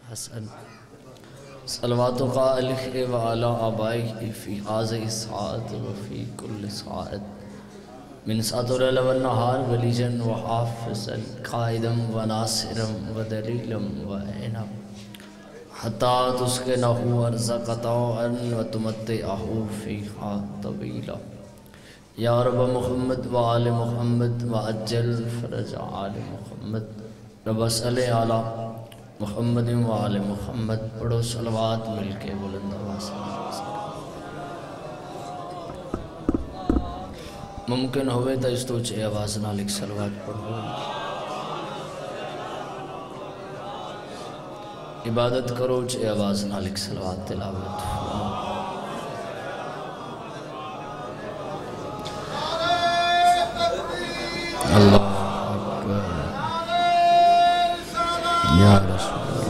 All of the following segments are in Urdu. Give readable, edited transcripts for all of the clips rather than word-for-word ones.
حسن صلواتك عليه وعلى آبائه في هذه الساعة وفي كل ساعة من ساعة الليل والنهار وليا وحافظا قائدا وناصرا ودليلا وعينا حتى تسكنه أرزق طوعا وتمتعه فيها طويلا يا رب محمد وآل محمد وعجل فرج آل محمد رب صل على محمد وآل محمد پڑھو صلوات مل کے بلند آواز سے ممکن ہوئے تو اس تو چے آواز نہ لکھ صلوات پڑھو عبادت کرو چے آواز نہ لکھ صلوات تلاوت اللہ اکبر یا رسول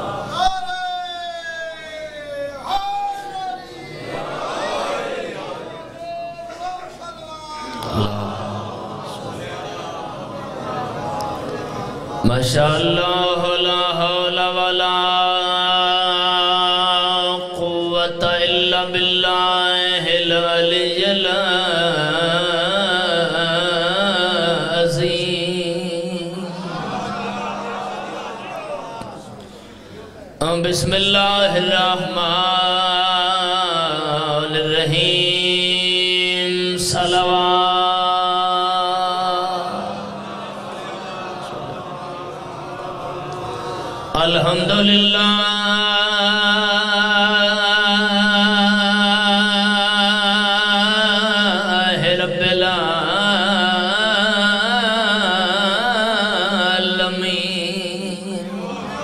ماشاءاللہ لا حول ولا قوة الا باللہ العلی العظیم بسم اللہ الرحمن الرحیم صلوات الحمدللہ رب العالمین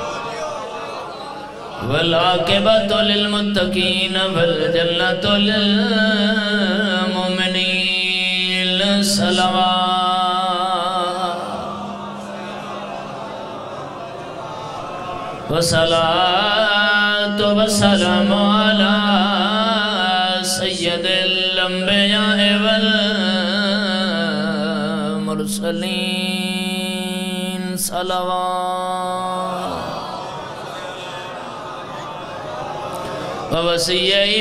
والعاقبۃ للمتقین والجنۃ للمؤمنین صلوات والصلاة والسلام على سید الانبیاء والمرسلین صلوات ووسیعی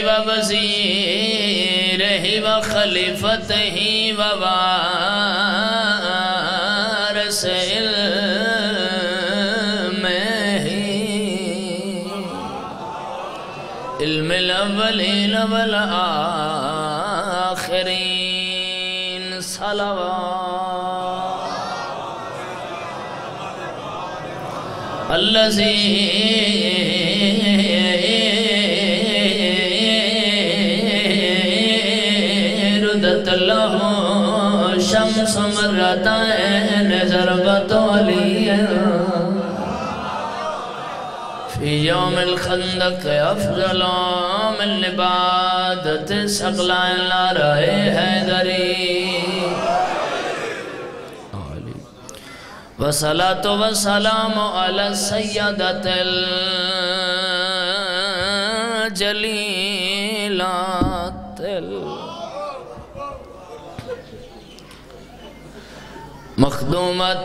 ووزیرہی وخلیفتہی ووارثہی علم الاولین والآخرین صلوات الذی ردت له شمس مرتين ضربت علیہ في يوم الخندق افضل من عبادت سقلائن لا رہے حیدری والصلاة والسلام على السيدة الجليلات مخدومة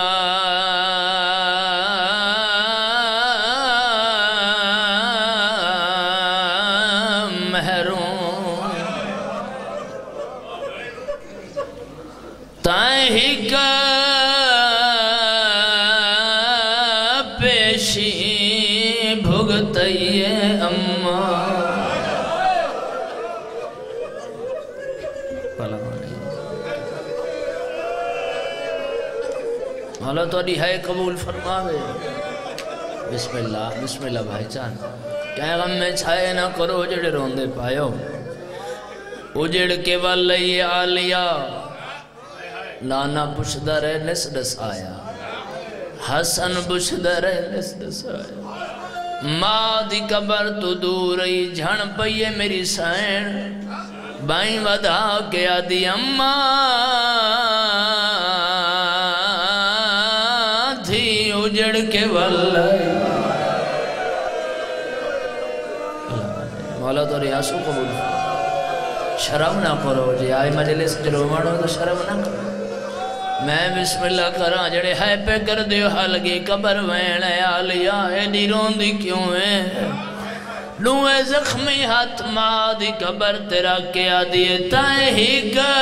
اللہ تو ہے قبول فرماوے بسم اللہ بھائی چان کیا غم میں چھائے نہ کرو جڑے روندے پایو اجڑ کے والی آلیا لانا پشدر نس دس آیا حسن پشدر نس دس آیا ماں دی قبر تو دور رہی جھن پئیے میری سین بائیں ودا کے آدھی اماں اجڑ کے واللہ مولا تو ریاسو قبول شرم نہ کرو جی آئی مجلس جلو مانو تو شرم نہ کرو میں بسم اللہ کرا جڑے ہے پہ کر دیو حلقی قبر وین آلیا ایڈی روندی کیوں ہے نوے زخمی ہاتھ ماں دی قبر تیرا کیا دیے تائیں ہی کا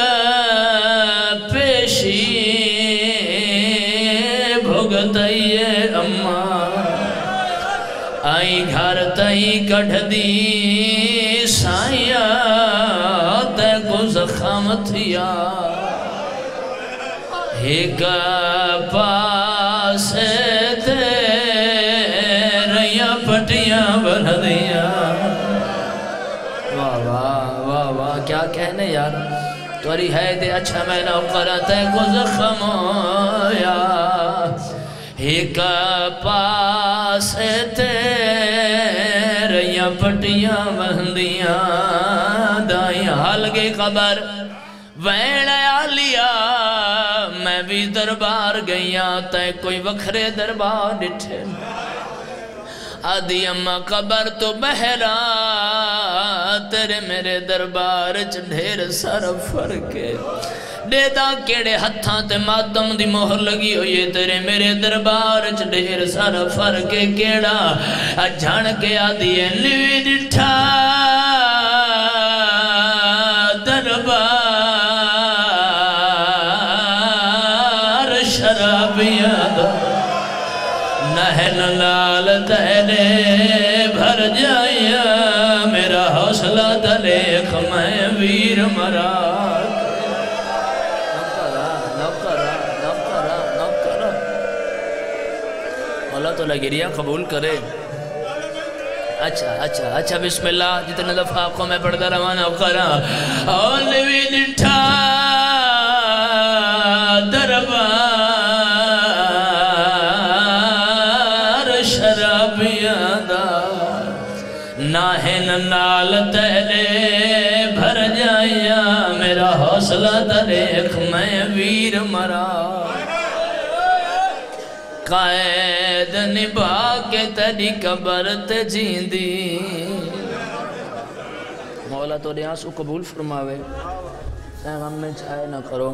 پیشی بھگتائیے اماں آئی گھر تائیں کڑھ دی سائیہ تے کو زخم تھیا ایک پاس تیریاں پٹیاں بلدیاں واہ واہ واہ واہ کیا کہنے یار توری ہے دے اچھا میں نو کرتے کو زخم ہویا ایک پاس تیریاں پٹیاں بلدیاں دائیں حال گئی خبر وین آلیا میں بھی دربار گئیاں تے کوئی وکھرے دربار ڈٹھے آدھی اممہ قبر تو بہرا تیرے میرے دربار ڈھیر سر فرقے دیتا کیڑے ہتھاں تے ماتم دی مہر لگی ہوئی تیرے میرے دربار ڈھیر سر فرقے کیڑا جھان کے آدھی نوی ڈٹھا دربار نہن لال تیرے بھر جائیا میرا حوصلہ دلیخ میں ویر مرا نوکرہ اللہ تو لگریہ قبول کرے اچھا بسم اللہ جتنے دفعہ آپ کو میں پڑھتا روانہ کرا اولوی نٹھا دربار ناہن نال تیرے بھر جائیا میرا حوصلہ دریخ میں ویر مرا قائد نبا کے تیری قبر تے جیندی مولا تو ریاض کو قبول فرماوے غم میں چھائے نہ کرو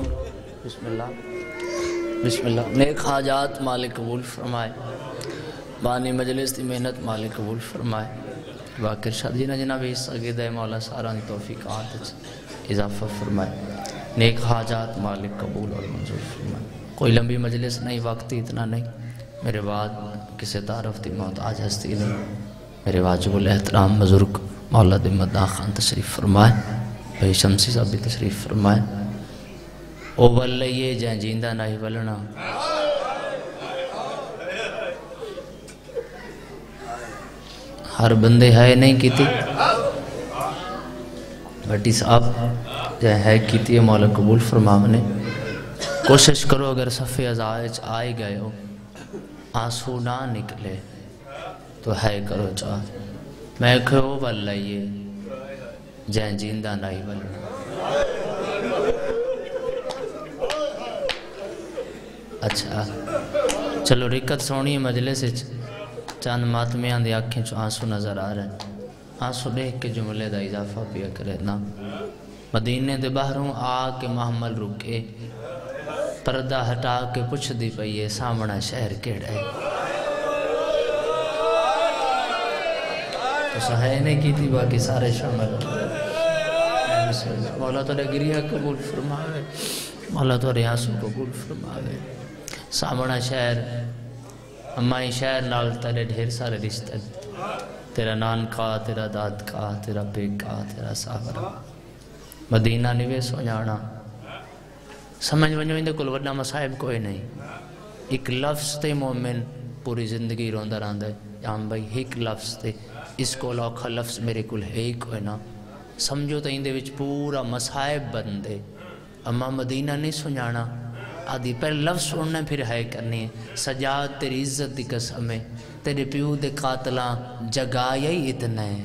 بسم اللہ نیک حاجات مالک قبول فرمائے بانی مجلس دی محنت مالک قبول فرمائے باقر شاہ جنہ بھی حصہ گئے مولا ساران توفیقات اضافہ فرمائے نیک حاجات مالک قبول اور منظور فرمائے کوئی لمبی مجلس نہیں وقتی اتنا نہیں میرے بعد کسی تعارف دی موت آج ہستی نہیں میرے واجب الاحترام بزرگ مولا دی مدہ خان تشریف فرمائے بھائی شمسی صاحب بھی تشریف فرمائے او واللہیے جائیں جیندہ نہیں ولنا ہر بندے ہے نہیں کیتی بھٹی صاحب جائے ہے کیتی ہے مولا قبول فرمامنے کوشش کرو اگر صفحے ازائج آئے گئے ہو آنسو نہ نکلے تو ہے کرو چاہ میں کہو واللہیے جائیں جیندہ نہیں ولنا اچھا چلو رکت سونی مجلس چاند ماتمیاں دی آنکھیں چو آنسو نظر آ رہے ہیں آنسو دیکھ کے جملے دا اضافہ پیا کرے نا مدینے دے باہروں آ کے محمل رکے پردہ ہٹا کے پوچھ دی پئیے سامنا شہر کیڑا ہے تو سہائے نے کی تھی باقی سارے شامل مولا تو گریہ قبول فرماوے مولا تو ریاسو قبول فرماوے سامنا شہر امائی شہر نال تیرے ڈھیر سارے رشتے تیرا نان کا تیرا داد کا تیرا بیگ کا تیرا ساورا مدینہ نوے سونیانا سمجھ ونجو اندے کل وڈنا مسائب کوئی نہیں ایک لفظ تے مومن پوری زندگی روندہ راندہ ہے بھائی ایک لفظ تے اس کو لوکھا لفظ میرے کل ہے ہی کوئی نا سمجھو تے اندے وچ پورا مسائب بندے اما مدینہ نہیں سونیانا آدھی پر لفظ سننے پھر ہے کرنی ہے سجاد تیری عزت دی قسم ہے تیرے پیو دے قاتلاں جگایا ہی اتنا ہے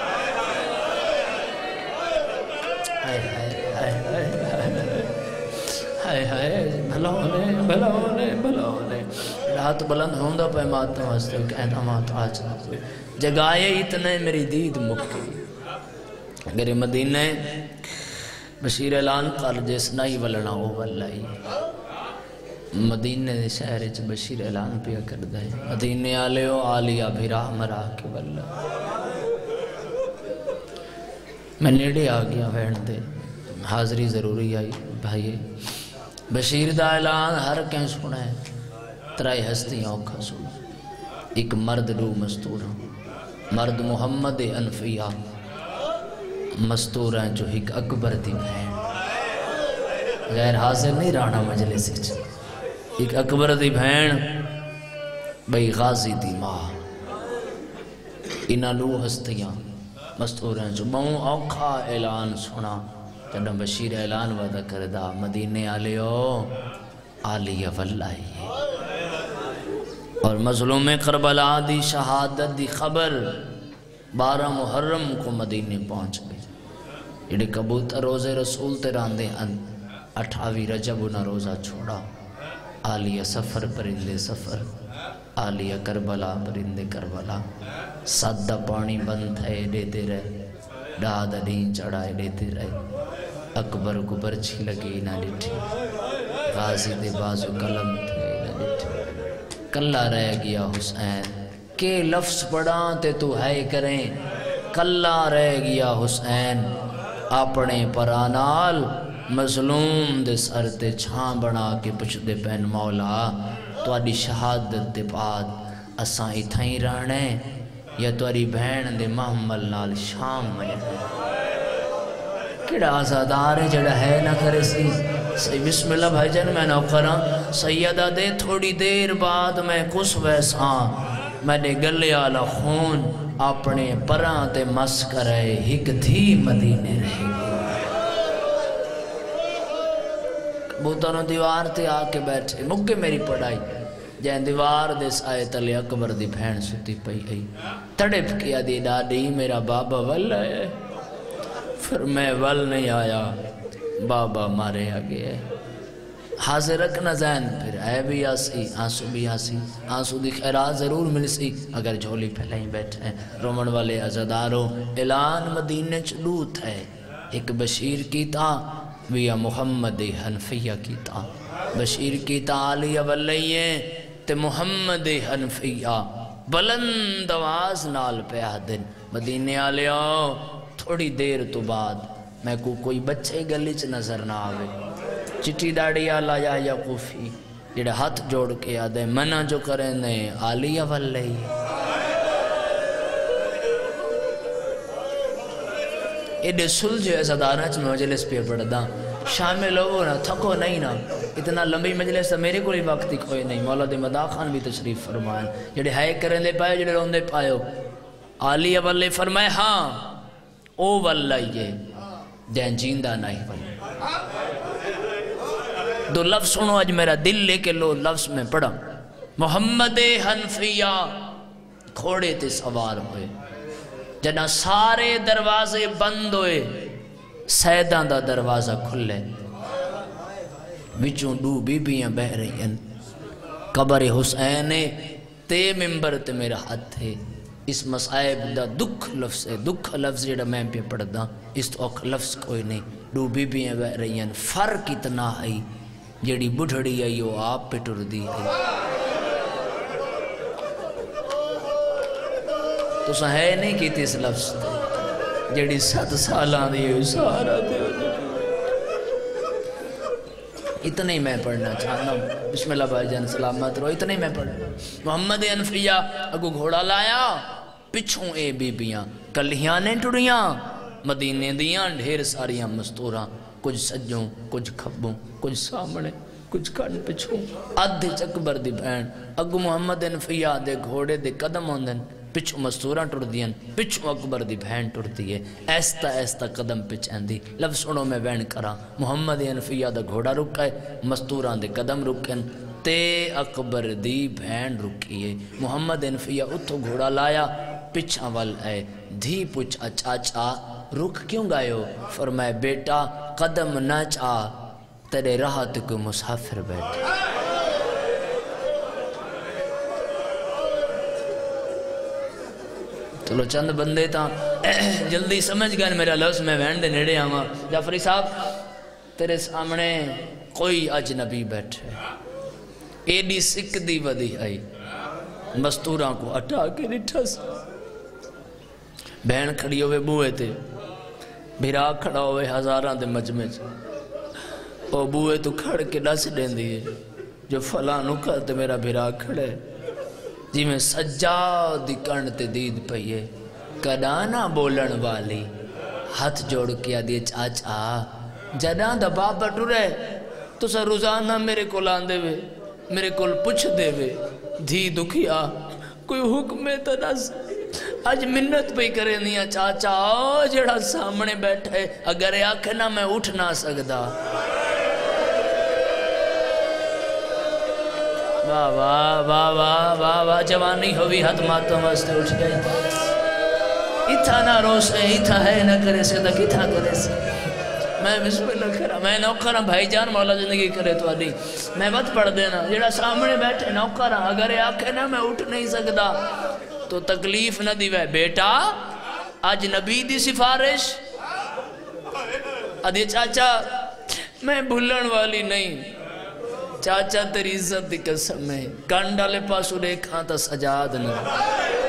بھلا ہونے رات بلند ہوندہ پہ ماتوں واسطے کہنا مات آج نہ کوئی جگایا ہی اتنا ہے میری دید مکی اگر مدینہ بشیر اعلان کر جس نہیں ولنا ہو واللہی مدینے دے شہر چ بشیر اعلان پیا کردا ہے مدینے آلیو آلیا بھرا مرا کے واللہ میں نیڑے آ گیا وین دے حاضری ضروری آئی بھائی بشیر دا اعلان ہر کہیں سنا ہے ترائی ہستیاں اوکھا سنا ایک مرد رو مستورا مرد محمد انفیہ مستورا جو ایک اکبر دی بہن غیر حاضر نہیں رانا مجلس ایک اکبر دی بہن بھئی غازی دی ماں انہا لو ہستیاں مستورا جو بہوں اوکھا اعلان سنا جنہا بشیر اعلان وعدہ کردہ مدینے آلیو آلیہ واللہ اور مظلوم کربلا دی شہادت دی خبر 12 محرم کو مدینے پہنچ گئی جڑے کبوتر روزے رسول تے راندے ان 28 رجب انہا روزہ چھوڑا آلیہ سفر پرندے سفر آلیہ کربلا پرندے کربلا سادہ پانی بند ہے دیتے رہے ڈاد دین چڑھائے دیتے رہے اکبر کو برچھی لگی نہ لٹھی غازی دے بازو قلم تھے نہ لٹھی کلہ رہ گیا حسین کہ لفظ پڑھاں تے تو ہے کریں کلہ رہ گیا حسین اپنے پرانال مظلوم دے سر تے چھاں بنا کے پچھ دے پین مولا تو آڈی شہادت دے بعد اساں اتھائیں رہنے یا تو آڈی بہن دے محمل نال شام میں کیڑا آزادار ہے جڑا ہے نہ کرے سی بسم اللہ بھائی جان میں نو کراں سیدہ دے تھوڑی دیر بعد میں کس ویساں میں نے گلے آلا خون اپنے پران تے مس کرے ہک دھی مدینے رہے گی بوتانوں دیوار تے آکے بیٹھے مکے میری پڑھائی جائیں دیوار دے سائے تلے اکبر دی بھین ستی پئی گئی تڑپ کیا دی ڈاڈی میرا بابا ول ہے پھر میں ول نہیں آیا بابا مارے آگے ہے حاضر رکھنا ذہن پھر اے بھی آسی آنسو بھی آسی آنسو دی خیرات ضرور مل سی اگر جھولی پھیلائیں بیٹھے ہیں رومن والے عزداروں اعلان مدینے چلوت ہے ایک بشیر کی تا ویا محمد حنفیہ کی تا بشیر کی تا آلیہ واللہ تے محمد حنفیہ بلند آواز نال پہ آدن مدینے آلیہ تھوڑی دیر تو بعد میں کو کوئی بچے گلی چ نظر نہ آوے چٹی ڈاڑی آلہ یا یقوفی جڑے ہاتھ جوڑ کے آدھے منع جو کریں نے آلیہ واللہ ایڈے سلجھے ایسا دارہ چ میں مجلس پہ پڑھ دا شامل ہو نا تھکو نہیں نا اتنا لمبی مجلس میرے کو لی وقت کوئی نہیں مولا دے مدا خان بھی تشریف فرمائیں جڑے ہائے کریں دے پائے جڑے روندے پائے آلیہ واللہ فرمائے ہاں او واللہ یہ جین جیندہ نہیں واللہ دو لفظ سنو آج میرا دل لے کے لو لفظ میں پڑھا محمد حنفیہ کھوڑے تے سوار ہوئے جنا سارے دروازے بند ہوئے سیدان دا دروازہ کھلے بچوں دو بی بیاں بہ رہی ہیں قبر حسین تے ممبر تے میرا ہاتھ تھے اس مسائب دا دکھ لفظ ہے دکھ لفظ جڑا میں پہ پڑھ دا اس تو اک لفظ کوئی نہیں دو بی بیاں بہ رہی ہیں فرق اتنا ہے جڑی بڑھڑی ہے یہ آپ پہ ٹر دی ہے تو سا ہے نہیں کیتی اس لفظ دے جڑی 7 سالان دی ہے سارا دے اتنا ہی میں پڑھنا چاہتا ہوں بسم اللہ بھائی جان سلامت رو اتنا ہی میں پڑھنا محمد انفیہ اگو گھوڑا لایا پچھوں اے بی بیاں کلیاں نے ٹڑیاں مدینے دیاں ڈھیر ساریاں مستوراں کچھ سجوں کچھ کھبوں کچھ سامنے کچھ کن پچھوں آدھے چکبر دی بہن اگو محمد انفیہ دے گھوڑے دے قدم ہوندن پچھوں مستوراں ٹر دیاں پچھوں اکبر دی بہن ٹر دیئے ایستا ایستا قدم پچھیں دی لفظ سنو میں وین کرا محمد انفیہ دا گھوڑا رکھائے مستوراں دے قدم رکھیں تے اکبر دی بہن رکھئے محمد انفیہ اتھو گھوڑا لایا پچھاں وال اے دھی پچھا چاچا رک کیوں گائے فرمائے بیٹا قدم نہ چاہ تیرے راحت کو مسافر بیٹھا چلو چند بندے تا جلدی سمجھ گئے میرا لفظ میں وین دے نیڑے آما جعفری صاحب تیرے سامنے کوئی اجنبی بیٹھے ایڈی سکھ دی ودی آئی مستوراں کو اٹھا کے نٹھا سا بہن کھڑی ہوئے بوئے تھے بھیرا کھڑا ہوئے ہزاران دے مجمع او بوئے تو کھڑ کے ڈس دین دیئے جو فلاں نکل تے میرا بھیرا کھڑے جی میں سجاد دی کرنتے دید پہیے کدانا بولن والی ہاتھ جوڑ کیا دیئے چاچا جدان دا باپ بٹورے تو سا روزانہ میرے کو لاندے وے میرے کو پوچھ دے وے دھی دکھیا کوئی حکم تا نس آج منت پہ کرے نہیں چاچا جڑا سامنے بیٹھے اگر آکھے نہ میں اٹھ نہ سکدا واہ واہ واہ واہ واہ واہ جوانی ہوئی ہاتھ ماتوں واسطے اٹھ گئی اتھا نہ رو سے اتھا ہے نہ کرے سے تک اتھا کرے سے میں بسم اللہ کرا میں نوکرہ بھائی جان مولا زندگی کرے تو آدھی میں وقت پڑھ دینا جڑا سامنے بیٹھے نوکرہ اگر آکھے نہ میں اٹھ نہیں سکدا تو تکلیف نہ دیوے بیٹا آج نبی دی سفارش آدھی چاچا میں بھولن والی نہیں چاچا تیری عزت دی قسم ہے کانڈا لے پاسو دیکھاں تا سجاد نہ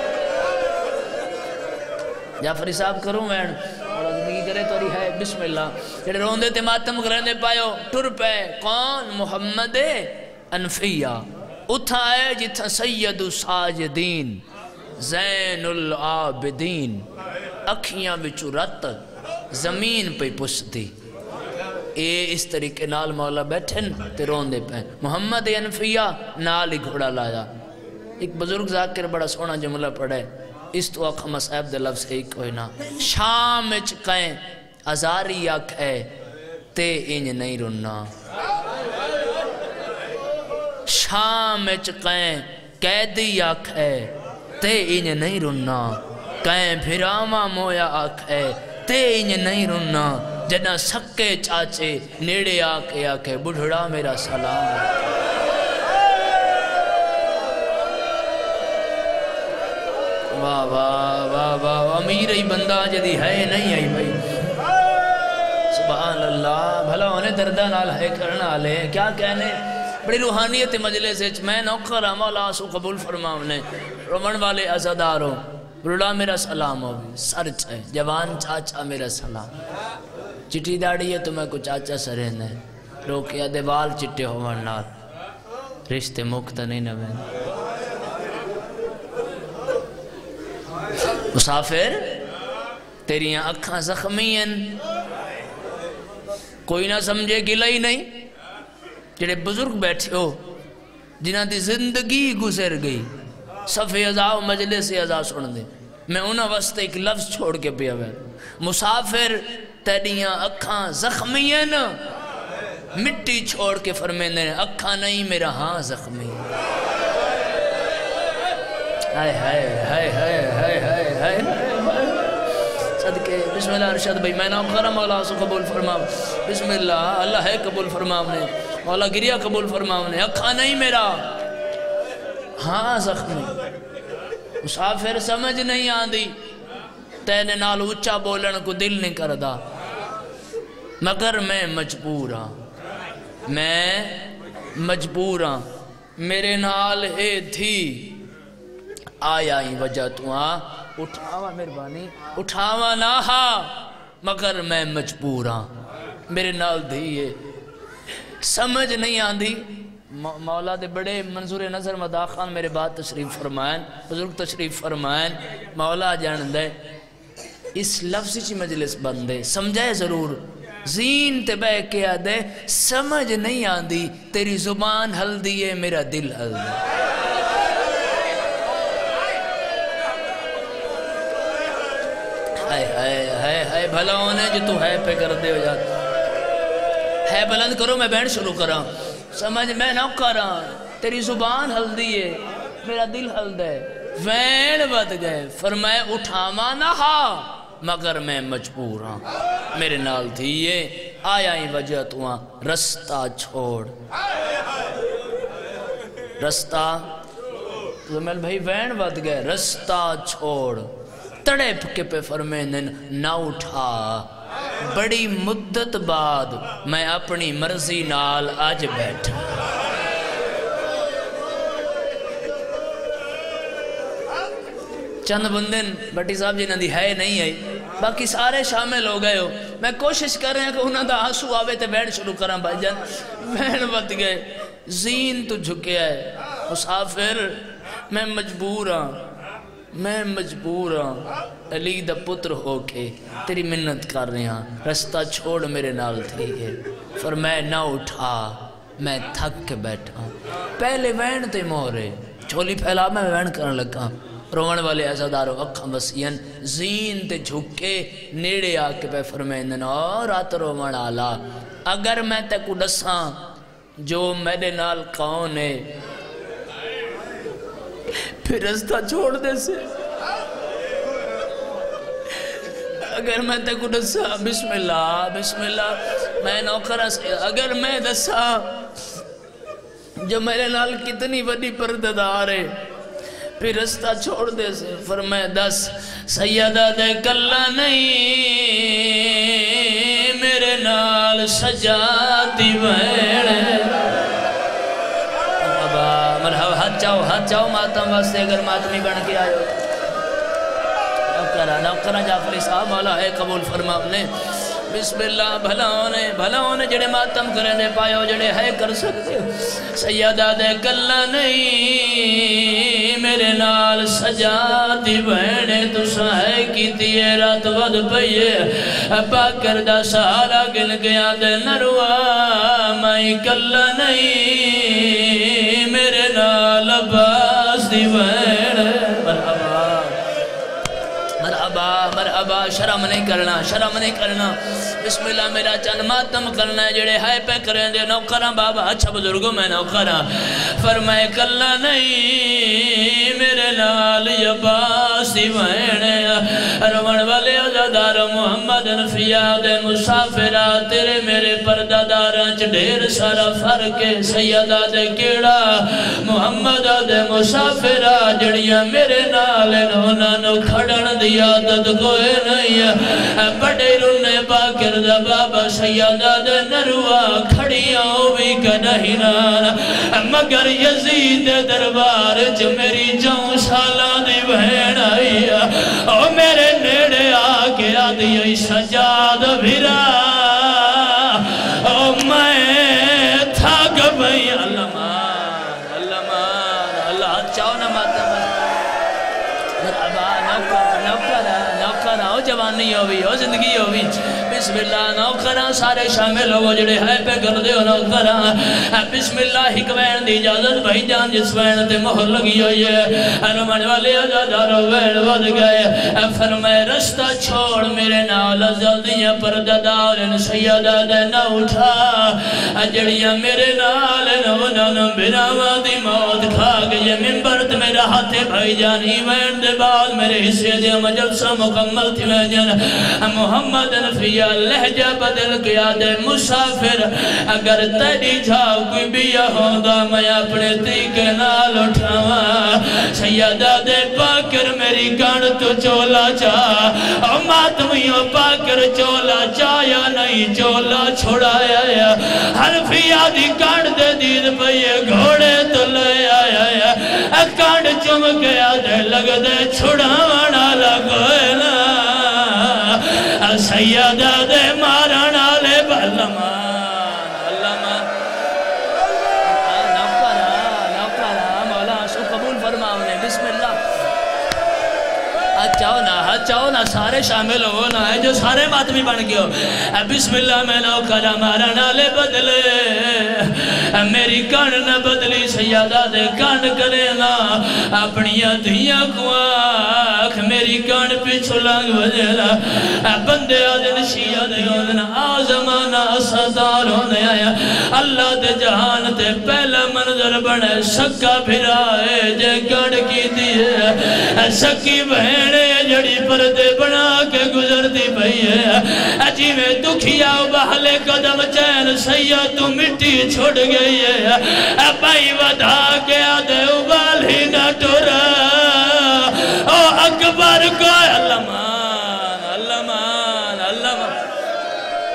جعفری صاحب کروں میں اور زندگی کرے تو رہی ہے بسم اللہ جڑے روندے تے ماتم کرنے پایو ٹر پہ کون محمد انفیہ اتھا ہے جتھا سید ساجدین زین العابدین اکھیاں بچو رت زمین پہ پستی اے اس طریقے نال مولا بیٹھن تے روندے پہ محمد انفیہ نال ہی گھوڑا لایا ایک بزرگ ذاکر بڑا سونا جملہ پڑھے اس تو اکھا مصعب دے لفظ ایک کوئی نا شام اچ کہیں ازاری اکھ ہے تے انج نہیں رننا شام اچ کہیں قیدی اکھ ہے تے انج نہیں رننا کہیں بھراما مویا اکھ ہے تے انج نہیں رننا جنا سکے چاچے نیڑے آکے بڑھڑا میرا سلام واہ واہ واہ واہ امیر ہی بندہ جدی ہے نہیں آئی بھائی سبحان اللہ بھلا ہونے دردہ نال ہے کرنا لے کیا کہنے بڑی روحانیت مجلس ہے میں نوکر مولا سو قبول فرماؤں نے رومن والے عزداروں بڑھڑا میرا سلام ہو بھی سرچ ہے جوان چاچا میرا سلام چٹی داڑی ہے تو میں کو چاچا سرین ہے روکیا دیوال چٹے ہو ورنار رشتے مکتا نہیں نہ میں مسافر تیری اکھاں زخمی ہیں کوئی نہ سمجھے گلہ ہی نہیں جڑے بزرگ بیٹھے ہو جنہاں دی زندگی گزر گئی صفحے ازاؤ مجلس ازاؤ سن دے میں انہاں واسطے ایک لفظ چھوڑ کے پیا ہوئے مسافر تیریاں اکھاں زخمی ہیں مٹی چھوڑ کے فرمیندے اکھاں نہیں میرا ہاں زخمی ہائے ہائے ہائے ہائے ہائے ہائے ہائے صدقے بسم اللہ ارشد بھائی میں نام کرم مولا سو قبول فرماؤں بسم اللہ اللہ ہے قبول فرماؤں نے مولا گریہ قبول فرماؤں نے اکھا نہیں میرا ہاں زخمی مسافر سمجھ نہیں آندی تینے نال اچھا بولن کو دل نہیں کردہ مگر میں مجبور ہاں میں مجبور ہاں میرے نال اے تھی آیا ہی وجہ تو ہاں اٹھاوا مہربانی اٹھاوا نہ ہاں مگر میں مجبور ہاں میرے نال دھیئے سمجھ نہیں آندھی مولا دے بڑے منظور نظر مدا خان میرے بعد تشریف فرمائیں بزرگ تشریف فرمائیں مولا جان دے اس لفظ چی مجلس بندے سمجھے ضرور زین تے بے کیا دے سمجھ نہیں آندھی تیری زبان حل دیئے میرا دل حل دیئے ہے بھلا ہونے جو تو ہے پہ کر دے ہو جاتا ہے بلند کرو میں بینڈ شروع کراں سمجھ میں نہ کراں تیری زبان حل دیئے میرا دل حل دے وین بد گئے فرمائے اٹھاما نہ ہاں مگر میں مجبور ہاں میرے نال دھیئے آیا ہی وجہ تو ہاں رستہ چھوڑ رستہ زمیل بھائی وین بد گئے رستہ چھوڑ تڑے پھکے پہ فرمیندن نہ اٹھا بڑی مدت بعد میں اپنی مرضی نال آج بیٹھا چند بندن بٹی صاحب جی نہ دی ہے نہیں آئی باقی سارے شامل ہو گئے ہو میں کوشش کر رہے ہیں کہ انہوں دا آنسو آوے تے بیٹھ شروع کراں بھائی جان بہن بت گئے زین تو جھکے ہے مسافر میں مجبور ہاں علی دا پتر ہو کے تیری منت کر رہے ہاں رستہ چھوڑ میرے نال تھی ہے فرمائے نہ اٹھا میں تھک کے بیٹھا پہلے وین تے مورے چھولی پھیلا میں وین کرن لگا روان والے عزادارو اکھاں بسین زین تے جھکے نیڑے آکے پہ فرمائندن اور رات روان آلا اگر میں تے کو دساں جو میرے نال کون ہے پھر رستہ چھوڑ دے سے اگر میں تے کو دساں بسم اللہ میں نوکرہ سے اگر میں دساں جو میرے نال کتنی بڑی پرددار ہے پھر رستہ چھوڑ دے سے فرمائے دس سیدہ دے کلا نہیں میرے نال سجاتی بہن مرحبا ہاتھ چاہو ماتم واسطے اگر ماتمی بن کے آئے نوکرہ جعفری صاحب مولا ہے قبول فرما اپنے بسم اللہ بھلا ہونے جڑے ماتم کریں دے پائے ہو جڑے ہے کر سکتے ہو سیدہ دے کلا نہیں میرے نال سجاتی بہنے تو سہے کی تیئے رات ود پئیے باکر دا سہارا گن گیا دے نروا میں کلا نہیں میرے نال عباس دی بہنے مرحبا شرم نہیں کرنا بسم اللہ میرا چند ماتم کرنا ہے جڑے ہائے پہ کریں دے نوکراں بابا اچھا بزرگوں میں نوکراں فرمائے کلا نہیں میرے نال عباسی بہنے روان والے عزادار محمد فیاد مسافرہ تیرے میرے پرداداراں چ ڈھیر سارا فرق ہے سیدہ دے کیڑا محمد دے مسافرہ جڑیاں میرے نال انہوں نو کھڑن دی عادت کوئی نہیں ہے بڑے رونے باکر دا بابا سیدہ دے نروا کھڑیاں ہوئی کدہی نانا مگر یزید دربار چ میری جاؤں سالہ دی بہن آئی او میرے نیڑے آکے آدھی سجاد بھرا او میں تھاک بھئی اللہ چاہو نہ ماتا نوکرہ ہو جوانی ہوئی ہو زندگی ہوئی بسم اللہ نوکرہ سارے شامل ہو جڑے ہے پہ کر دے ہو نوکرہ بسم اللہ حکمین دی اجازت بھائی جان جس وین تے مہر لگی ہوئی ہے رمان والے عزادارو وین ود گئے فرمائے رستہ چھوڑ میرے نال جلدیاں پرددار سیدہ دے نہ اٹھا جڑیاں میرے نال نونن بناوا دی موت کھا گئی ممبرت میرا ہاتھ بھائی جان ہی وین دے بعد میرے حصے دے مجلسہ مکمل تھی میں جان محمد نفیہ لہجہ بدل گیا دے مسافر اگر تیری جھاو کوئی بھی ہوندہ میں اپنے تیکے نال اٹھاواں سیدہ دے پاکر میری گھڑ تو چولا چاہ او ماتمیوں پاکر چولا چاہ یا نہیں چولا چھوڑایا یا حرفیہ دی گھڑ دے دید پہیے گھوڑے تو لے آیا کانڈ چم گیا دے لگ دے چھڑاوانا لگوئے نا سیدہ دے مارانا لے بلمان مولا سو قبول فرما انہیں بسم اللہ چاہو نا سارے شامل ہونا ہے جو سارے ماتمی بن گئے ہو بسم اللہ میں نوکرہ مارانا لے بدلے میری کان نہ بدلی سیادہ دے کان کرے نا اپنی دھیاں کو آکھ میری کان پیچھو لانگ بجلا بندے آدھن شیعہ دے ہوندن آزمانہ ستار ہونے آیا اللہ دے جہان تے پہلا منظر بڑھے سکا بھرائے جے کان کی دیئے سکی بہنے جڑی پردے بنا کے گزرتی پئی ہے اجی میں دکھیا بہلے قدم چین سیاہ تو مٹی چھوڑ گئی ہے بائی ودا کے آدھے ابال ہی نہ ٹورا او اکبر کو اللہ مان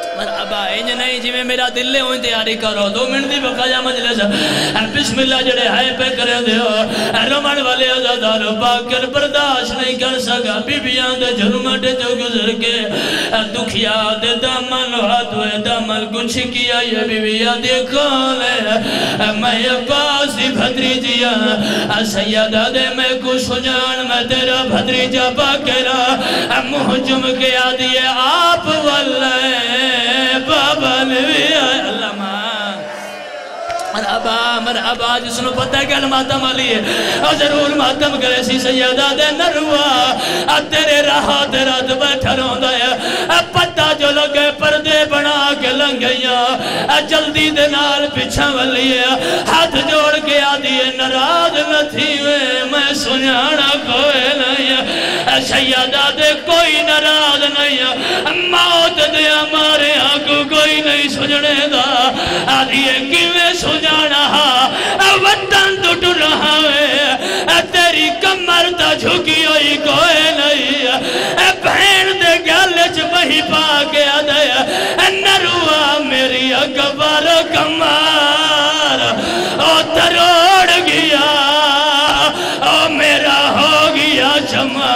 مرحبا انج نہیں جی میں میرا دل لے ہوئی تیاری کرو 2 منٹ دی بقایا مجلس بسم اللہ جڑے ہائے پہ کرے دیو رومن والے عزادارو پاکر برداشت نہیں کر سکا بی بیان دے جرمٹے جو گزر کے دکھیا دے دامن ہاتھ ہوئے دامن کچھ کیا یہ بی بیان دیکھو لے میں عباس دی بھدری جیا سیدہ دے میں کو سجان میں تیرا بھدری جا پاکرا محجم کے آدھیے آپ واللہ بابا نبی اللہ مان مرحبا مرحبا جس نے پتہ ہے کہ ماتم علی ہے اور ضرور ماتم کرے سی سیدہ دے نروا تیرے رہا تیرا تو بیٹھا رہا ہے پتہ جو لگے پردے بنا کے لنگیاں جلدی دے نال پچھا ولی ہے ہاتھ جوڑ کے آدھی ہے نراض نہ تھی میں سنیانا کوئی نہیں ہے سیدہ دے کوئی نراض نہیں ہے موت دے ہمارے آنکھوں کوئی نہیں سجنے دا آدھی ہے کیویں سجانا وطن ٹوٹ رہا ہے تیری کمر تا جھکی ہوئی کوئی نہیں ہے بہن دے گلچ وہی پا کے آدھے نروا میری اکبر کمار او تروڑ گیا او میرا ہو گیا جمع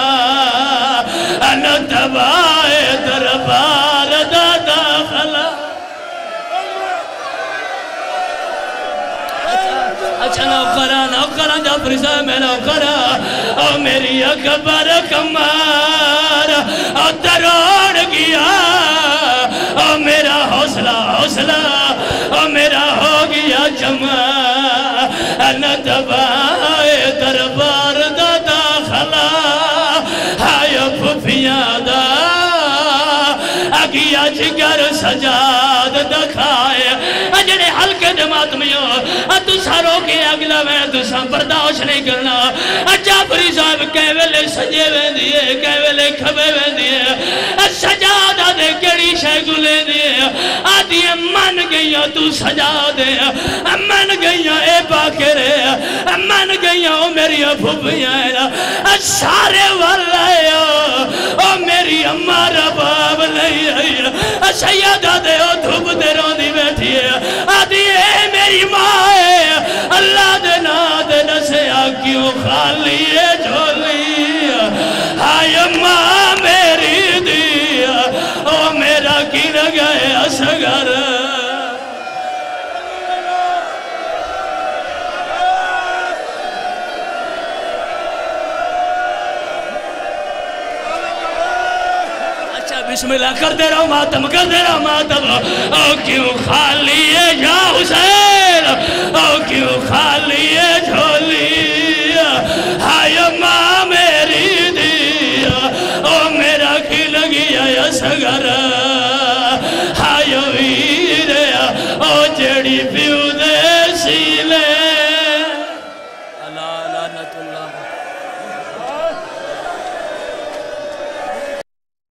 تبائے دربار دادا خلا اچھا نوکران جعفری صاحب میں نوکران او میری اکبر کمار او تروڑ گیا او میرا حوصلہ حوصلہ او میرا ہو گیا جمع تبائے دربار دادا خلا پھوپھیاں دا اگیا جگر سجاد دکھائے جڑے ہلکے جماعت میں ہو تو سارو کے اگلا میں تو سا برداشت نہیں کرنا جعفری صاحب کہے ویلے سجے وین دیئے کہے ویلے کھبے وین دیئے سجادہ دے کڑی شے گلے دیئے آدھی من گئیاں تو سجا دے من گئیاں اے باکرے من گئیاں او میری پھوپھیاں سارے والے او میری امار باب نہیں ہے سیدہ دے او دھوپ دے روندی بیٹھی ہے آدھی اے میری ماں ہے اللہ دے نا دے نسے آکیوں خالی ہے جھولی ہائے ماں میری دیا او میرا کی لگئے اسگر بسم اللہ کر دے رہا ماتم کر دے رہا ماتم او کیوں خالی ہے یا حسین او کیوں خالی ہے جھولی ہائے ماں میری دیا او میرا کی لگی ہے سگر ہائے ویر او جڑی